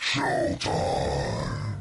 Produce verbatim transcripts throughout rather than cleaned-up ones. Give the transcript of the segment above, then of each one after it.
Showtime!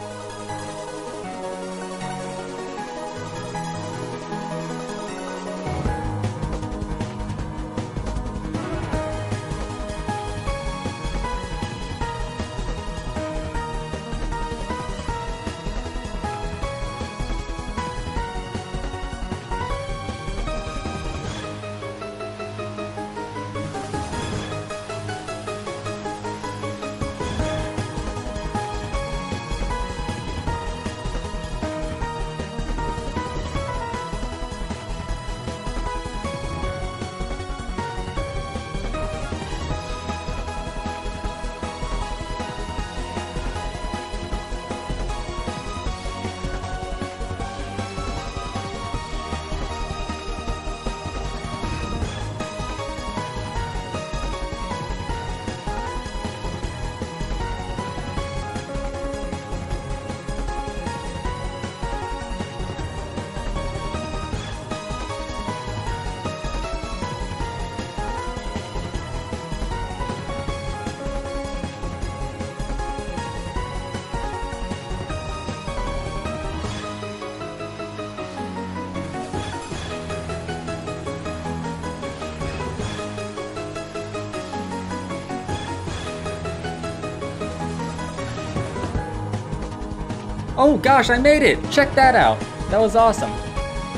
Oh gosh, I made it! Check that out! That was awesome.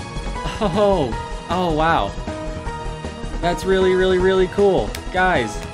Oh, oh wow. That's really, really, really cool. Guys,